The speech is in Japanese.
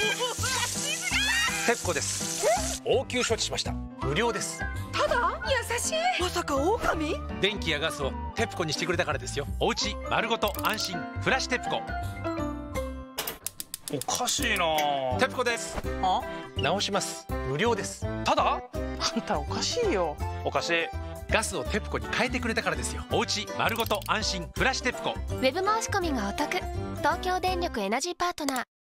テプコです。応急処置しました。無料です。 ただ優しい。まさか狼？ 電気やガスをテプコにしてくれたからですよ。おうち丸ごと安心。フラッシュテプコ。 おかしいな。 テプコです。直します。無料です。ただあんたおかしいよ。 おかしい。 ガスをテプコに変えてくれたからですよ。おうち丸ごと安心。フラッシュテプコ。 ウェブ申し込みがお得。東京電力エナジーパートナー